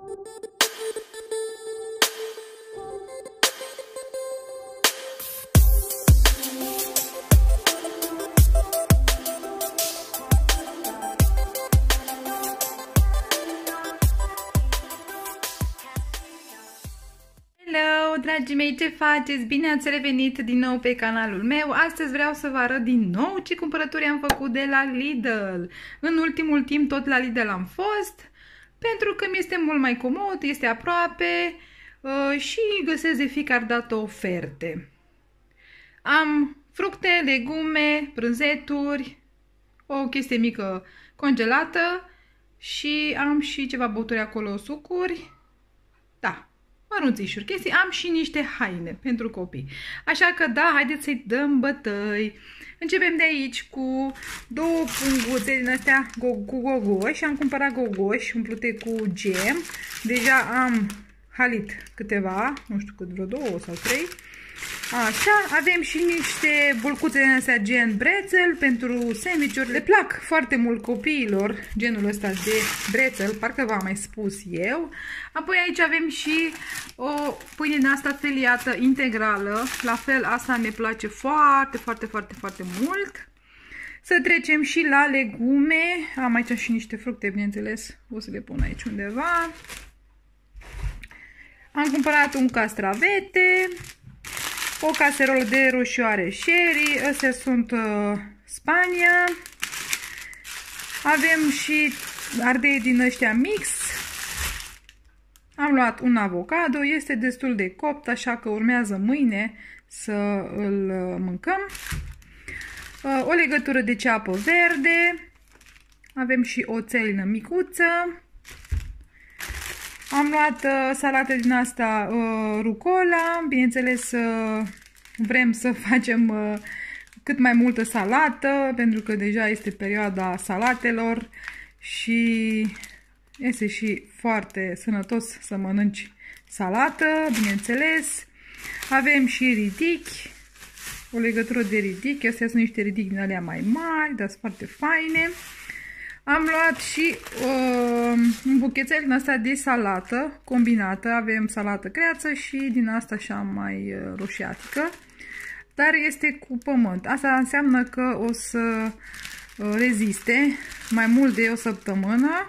Dragii mei, ce faceți? Bine ați revenit din nou pe canalul meu. Astăzi vreau să vă arăt din nou ce cumpărături am făcut de la Lidl. În ultimul timp tot la Lidl am fost, pentru că mi este mult mai comod, este aproape și găsesc de fiecare dată oferte. Am fructe, legume, prânzeturi, o chestie mică congelată și am și ceva băuturi acolo, sucuri. Da. Mărunțișuri, chestii, am și niște haine pentru copii. Așa că da, haideți să-i dăm bătăi. Începem de aici cu două punguțe din astea cu gogoși. Am cumpărat gogoși umplute cu gem. Deja am halit câteva, nu știu cât, vreo 2 sau 3. Așa, avem și niște bulcuțe din astea gen brețel pentru sandwich-uri. Le plac foarte mult copiilor genul ăsta de brețel, parcă v-am mai spus eu. Apoi aici avem și o pâine din asta feliată integrală. La fel, asta ne place foarte mult. Să trecem și la legume. Am aici și niște fructe, bineînțeles, o să le pun aici undeva. Am cumpărat un castravete, o caserolă de roșioare sherry, astea sunt Spania. Avem și ardei din ăștia mix. Am luat un avocado, este destul de copt, așa că urmează mâine să îl mâncăm. O legătură de ceapă verde. Avem și o țelină micuță. Am luat salată din asta rucola, bineînțeles vrem să facem cât mai multă salată, pentru că deja este perioada salatelor și este și foarte sănătos să mănânci salată, bineînțeles. Avem și ridichi, o legătură de ridichi, astea sunt niște ridichi din alea mai mari, dar sunt foarte faine. Am luat și un buchețel din asta de salată combinată. Avem salată creață și din asta așa mai roșiatică. Dar este cu pământ. Asta înseamnă că o să reziste mai mult de o săptămână.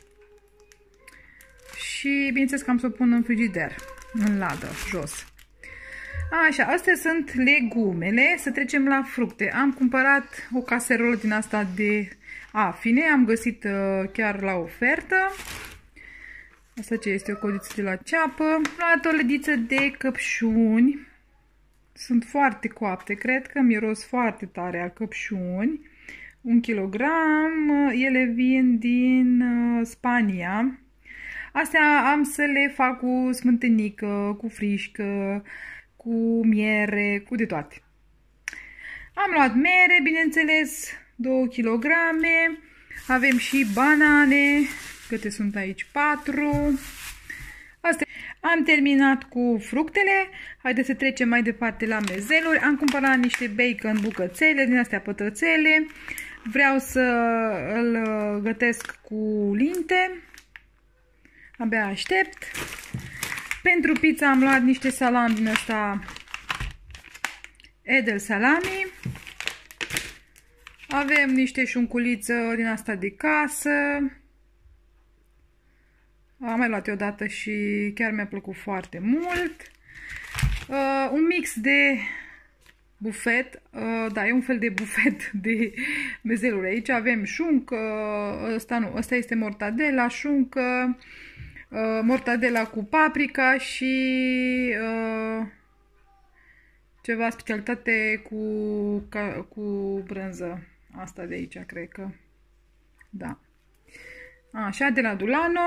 Și bineînțeles că am să o pun în frigider, în ladă, jos. Așa, astea sunt legumele. Să trecem la fructe. Am cumpărat o caserolă din asta de afine, am găsit chiar la ofertă. Asta ce este? O codiță de la ceapă. Am luat o lădiță de căpșuni. Sunt foarte coapte, cred că miros foarte tare a căpșuni. 1 kilogram. Ele vin din Spania. Astea am să le fac cu smântânică, cu frișcă, cu miere, cu de toate. Am luat mere, bineînțeles, 2 kg. Avem și banane, câte sunt aici? 4. Astea. Am terminat cu fructele. Haideți să trecem mai departe la mezeluri. Am cumpărat niște bacon bucățele, din astea pătrățele. Vreau să îl gătesc cu linte. Abia aștept. Pentru pizza am luat niște salami din asta Edel salami. Avem niște șunculiță din asta de casă. Am mai luat odată și chiar mi-a plăcut foarte mult. Un mix de bufet. Da, e un fel de bufet de mezeluri aici. Avem șuncă, ăsta este mortadela, șuncă, mortadela cu paprika și ceva specialitate cu brânză. Asta de aici, cred că. Da. Așa, de la Dulano.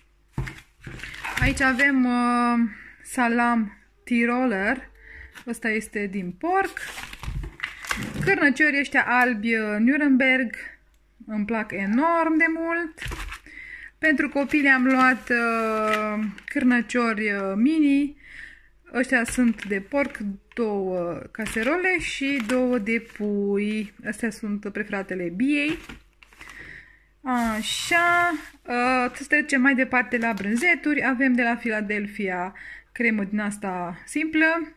Aici avem salam Tiroler. Ăsta este din porc. Cârnăciorii ăștia albi Nuremberg. Îmi plac enorm de mult. Pentru copii am luat cârnăciori mini. Ăștia sunt de porc, 2 caserole și 2 de pui. Astea sunt preferatele Biei. Așa, să trecem mai departe la brânzeturi. Avem de la Philadelphia cremă din asta simplă,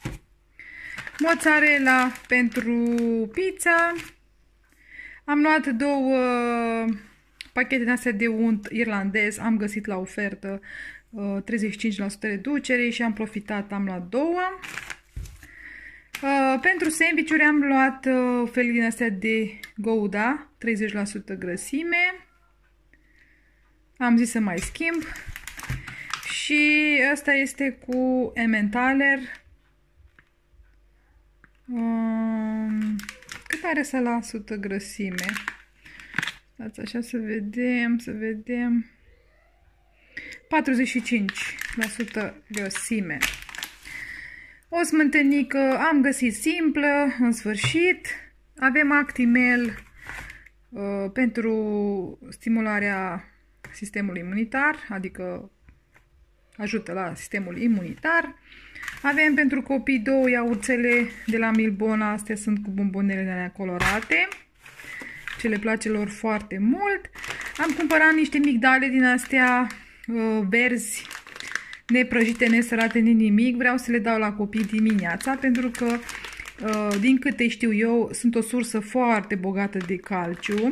mozzarella pentru pizza. Am luat 2 pachete din astea de unt irlandez, am găsit la ofertă 35% reducere și am profitat, am luat 2. Pentru sandwich-uri am luat felii din astea de Gouda, 30% grăsime. Am zis să mai schimb. Și asta este cu Emmentaler. Cât are la 100 grăsime? Stați așa să vedem. 45% grăsime. O smântânică am găsit simplă, în sfârșit. Avem Actimel pentru stimularea sistemului imunitar, adică ajută la sistemul imunitar. Avem pentru copii 2 iaurțele de la Milbona, astea sunt cu bombonele alea colorate, ce le place lor foarte mult. Am cumpărat niște migdale din astea verzi, neprăjite, nesărate, nimic. Vreau să le dau la copii dimineața, pentru că, din câte știu eu, sunt o sursă foarte bogată de calciu.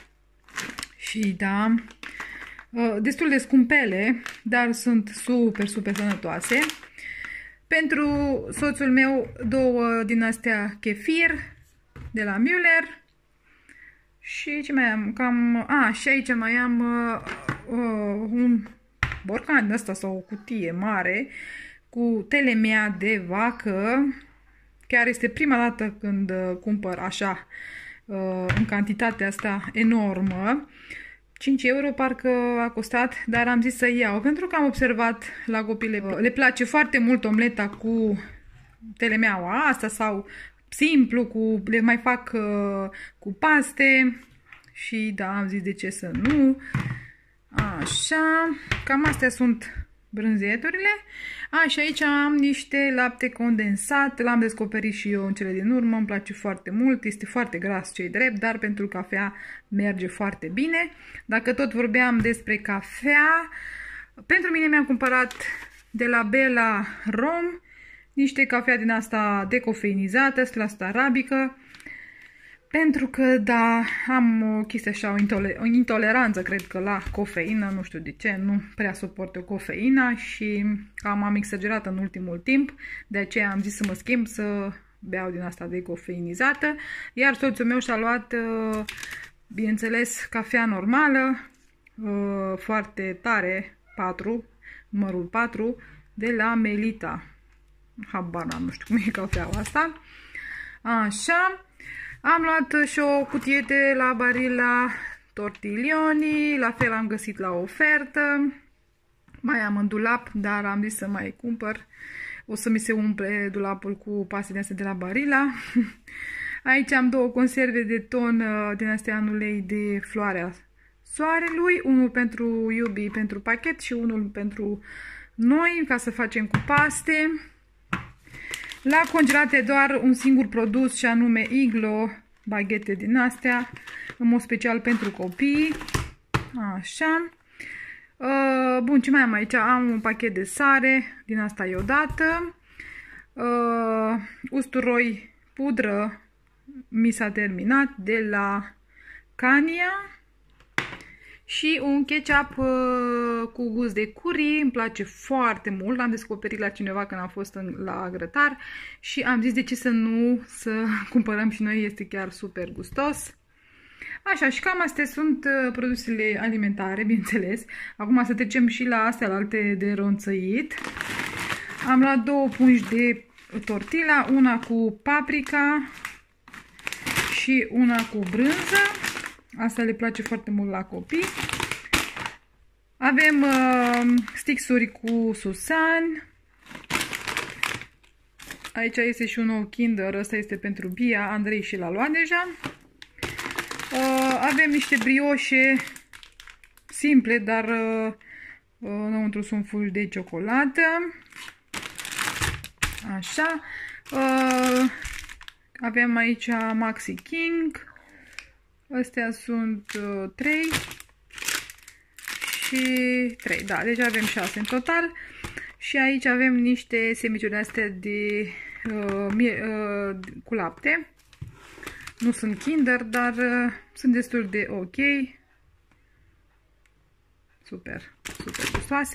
Și da, destul de scumpele, dar sunt super, super sănătoase. Pentru soțul meu 2 din astea kefir de la Müller. Și ce mai am? Și aici mai am un borcan de ăsta sau o cutie mare cu telemea de vacă. Chiar este prima dată când cumpăr așa în cantitatea asta enormă. 5 euro parcă a costat, dar am zis să iau, pentru că am observat la copii le place foarte mult omleta cu telemeaua asta sau simplu, le mai fac cu paste și da, am zis de ce să nu. Așa, cam astea sunt brânzeturile. Și aici am niște lapte condensat, l-am descoperit și eu în cele din urmă, îmi place foarte mult, este foarte gras, ce-i drept, dar pentru cafea merge foarte bine. Dacă tot vorbeam despre cafea, pentru mine mi-am cumpărat de la Bella Rom niște cafea din asta decofeinizată, 100% arabică, pentru că, da, am o chestie așa, o intoleranță, cred că, la cofeină, nu știu de ce, nu prea suport o cofeina și am exagerat în ultimul timp, de aceea am zis să mă schimb, să beau din asta decofeinizată, iar soțul meu și-a luat, bineînțeles, cafea normală, foarte tare, numărul 4, de la Melita. Habar n-am, nu știu cum e cafeaua asta. Așa. Am luat și o cutie de la Barilla tortiglioni, la fel am găsit la ofertă. Mai am în dulap, dar am zis să mai cumpăr. O să mi se umple dulapul cu paste din astea de la Barilla. Aici am 2 conserve de ton din astea anulei de floarea soarelui. Unul pentru iubii pentru pachet și unul pentru noi, ca să facem cu paste. La congelate doar un singur produs și anume Iglo, baghete din astea, în mod special pentru copii. Așa. Bun, ce mai am aici? Am un pachet de sare din asta iodată. Usturoi pudră, mi s-a terminat, de la Cania. Și un ketchup cu gust de curry, îmi place foarte mult, l-am descoperit la cineva când am fost la grătar și am zis de ce să nu să cumpărăm și noi, este chiar super gustos. Așa, și cam astea sunt produsele alimentare, bineînțeles. Acum să trecem și la astea alte de ronțăit. Am luat 2 pungi de tortilla, una cu paprika și una cu brânză. Asta le place foarte mult la copii. Avem stixuri cu susan. Aici este și un nou Kinder. Ăsta este pentru Bia. Andrei și l-a luat deja. Avem niște brioșe simple, dar înăuntru sunt fulgi de ciocolată. Așa. Avem aici Maxi King. Astea sunt 3 și 3. Da, deci avem 6 în total. Și aici avem niște semiciuri astea de cu lapte. Nu sunt Kinder, dar sunt destul de ok. Super, super gustoase.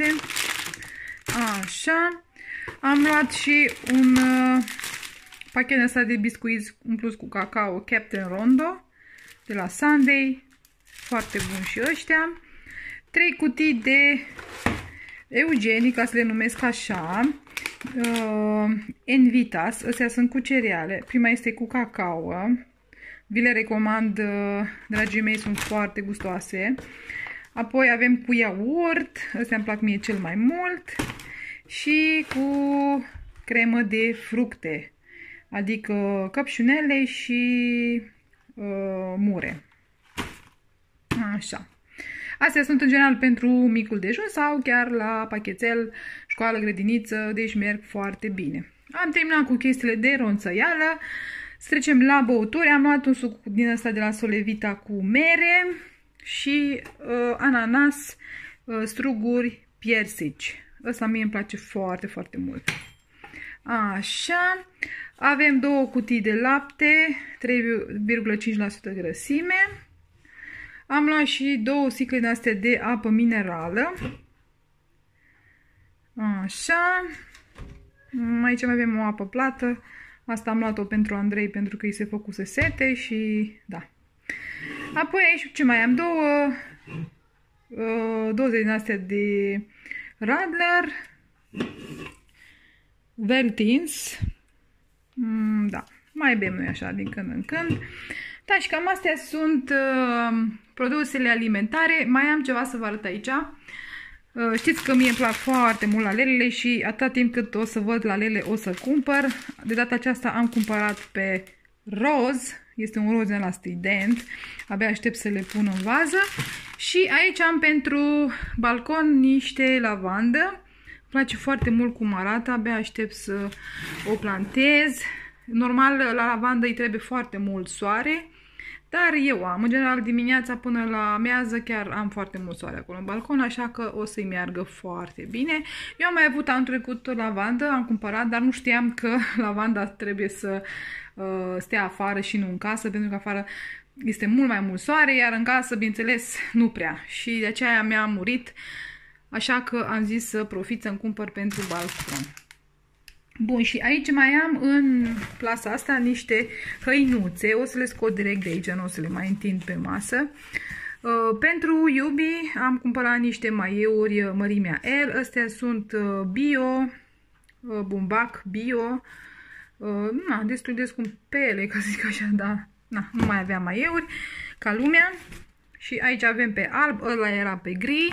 Așa. Am luat și un pachet ăsta de biscuiți umplut cu cacao Captain Rondo de la Sunday. Foarte bun și ăștia. 3 cutii de Eugenie, ca să le numesc așa. Envitas. Astea sunt cu cereale. Prima este cu cacao. Vi le recomand, dragii mei, sunt foarte gustoase. Apoi avem cu iaurt. Astea îmi plac mie cel mai mult. Și cu cremă de fructe, adică căpșunele și mure. Așa. Astea sunt în general pentru micul dejun sau chiar la pachetel, școală, grădiniță, deci merg foarte bine. Am terminat cu chestiile de ronțăială. Să trecem la băuturi. Am luat un suc din ăsta de la Solevita cu mere și ananas, struguri, piersici. Ăsta mie îmi place foarte, foarte mult. Așa. Avem 2 cutii de lapte, 3,5% grăsime. Am luat și 2 sticle de astea de apă minerală. Așa. Aici mai avem o apă plată. Asta am luat-o pentru Andrei pentru că îi se făcuse sete și da. Apoi aici ce mai am? 20 din astea de Radler, Veltins, da, mai bem noi așa din când în când. Da, și cam astea sunt produsele alimentare. Mai am ceva să vă arăt aici. Știți că mie îmi plac foarte mult lalelele și atâta timp cât o să văd lalele o să cumpăr. De data aceasta am cumpărat pe roz. Este un roz de la strident. Abia aștept să le pun în vază. Și aici am pentru balcon niște lavandă. Îmi place foarte mult cum arată. Abia aștept să o plantez. Normal, la lavandă îi trebuie foarte mult soare. Dar eu am, în general, dimineața până la amiază chiar am foarte mult soare acolo în balcon, așa că o să-i meargă foarte bine. Eu am mai avut anul trecut lavandă, am cumpărat, dar nu știam că lavanda trebuie să stea afară și nu în casă, pentru că afară este mult mai mult soare, iar în casă, bineînțeles, nu prea. Și de aceea mi-a murit, așa că am zis să profit să-mi cumpăr pentru balcon. Bun, și aici mai am în plasa asta niște hăinuțe. O să le scot direct de aici, nu o să le mai întind pe masă. Pentru iubii am cumpărat niște maieuri mărimea L. Astea sunt bio, bumbac bio. Destul de scumpele, ca să zic așa, dar nu mai aveam maieuri ca lumea. Și aici avem pe alb, ăla era pe gri.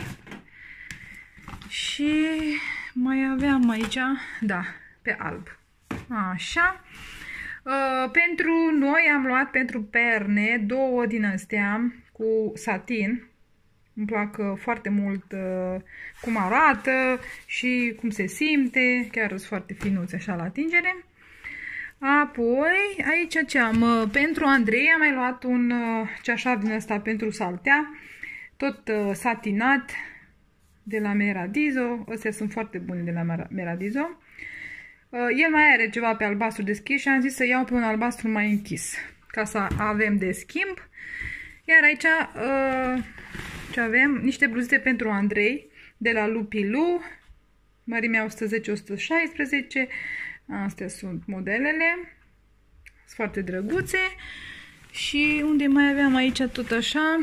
Și mai aveam aici, da, pe alb. Așa. Pentru noi am luat pentru perne 2 din astea cu satin. Îmi plac foarte mult cum arată și cum se simte. Chiar sunt foarte finuțe așa la atingere. Apoi, aici ce am? Pentru Andrei am mai luat un ceașaf din ăsta pentru saltea. Tot satinat de la Meradizo. Astea sunt foarte bune de la Meradizo. El mai are ceva pe albastru deschis și am zis să iau pe un albastru mai închis, ca să avem de schimb. Iar aici ce avem? Niște bluzite pentru Andrei de la Lupilu, mărimea 110-116. Astea sunt modelele. Sunt foarte drăguțe. Și unde mai aveam aici tot așa,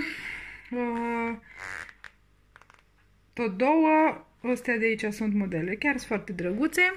tot 2. Astea de aici sunt modele. Chiar sunt foarte drăguțe.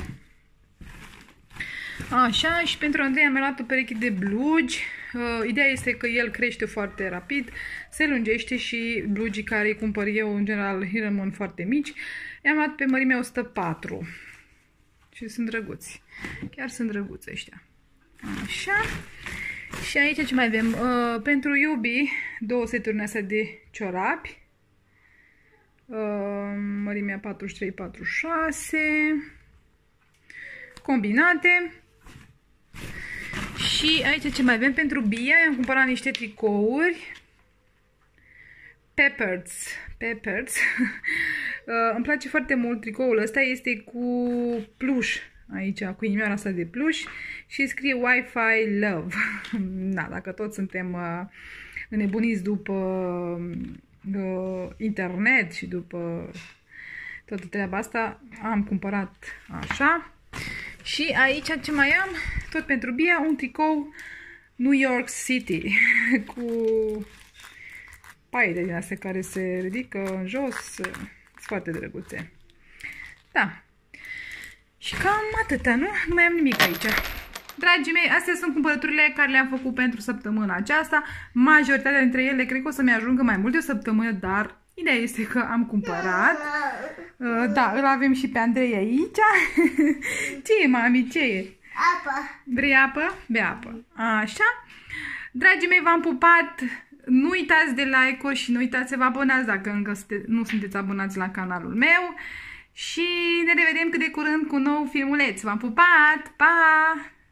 Așa, și pentru Andrei am luat o pereche de blugi. Ideea este că el crește foarte rapid, se lungește și blugii care îi cumpăr eu, în general, îi rămân foarte mici. I-am luat pe mărimea 104. Și sunt drăguți. Chiar sunt drăguți ăștia. Așa. Și aici ce mai avem? Pentru iubii, 2 seturi astea de ciorapi. Mărimea 43-46. Combinate. Și aici ce mai avem? Pentru Bia am cumpărat niște tricouri Peppers. Îmi place foarte mult tricoul ăsta, este cu pluș aici, cu inimioara asta de pluș și scrie Wi-Fi Love. Da, dacă toți suntem înnebuniți după internet și după toată treaba asta, am cumpărat așa. Și aici ce mai am? Tot pentru Bia, un tricou New York City cu paie din astea care se ridică în jos, sunt foarte drăguțe. Da. Și cam atâta, nu? Nu mai am nimic aici. Dragii mei, astea sunt cumpărăturile care le-am făcut pentru săptămâna aceasta. Majoritatea dintre ele cred că o să-mi ajungă mai mult de o săptămână, dar ideea este că am cumpărat. Da, îl avem și pe Andrei aici. Ce e, mami? Ce e? Apă. Vrei apă? Bea apă. Așa. Dragii mei, v-am pupat. Nu uitați de like-uri și nu uitați să vă abonați dacă încă nu sunteți abonați la canalul meu. Și ne revedem cât de curând cu un nou filmuleț. V-am pupat! Pa!